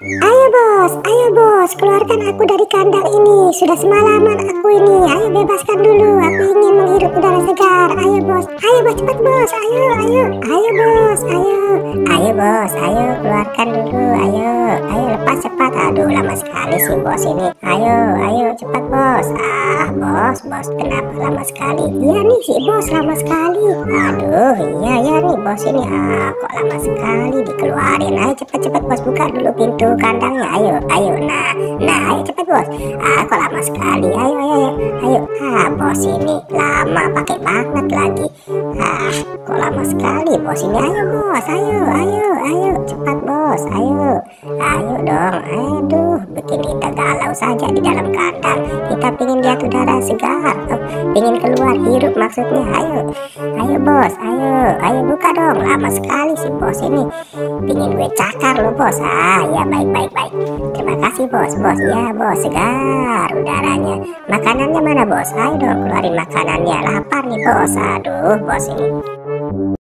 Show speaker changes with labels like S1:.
S1: Ayo bos, keluarkan aku dari kandang ini. Sudah semalaman aku ini. Ayo bebaskan dulu. Aku ingin menghirup udara segar. Ayo bos, cepat bos. Ayo bos, ayo keluarkan dulu. Ayo lepas cepat. Aduh, lama sekali sih bos ini. Ayo cepat bos. Bos, kenapa lama sekali? Iya nih si bos lama sekali. Aduh, iya nih bos ini. Kok lama sekali dikeluarin. Ayo cepat bos, buka dulu pintu kandangnya. Ayo, ayo cepat bos. Kok lama sekali. Ayo. Bos ini lama pakai banget lagi. Kok lama sekali bos ini. Ayo bos, ayo cepat bos. Ayo dong. Aduh, bikin kita galau saja di dalam kandang. Kita pingin lihat udara segar, pingin keluar hirup maksudnya. Ayo bos, ayo buka dong. Lama sekali si bos ini. Pingin gue cakar lo bos. Ya baik. Terima kasih bos. Ya bos, segar udaranya. Makanannya mana bos? Ayo dong keluarin makanannya. Lapar nih bos. Aduh bos ini.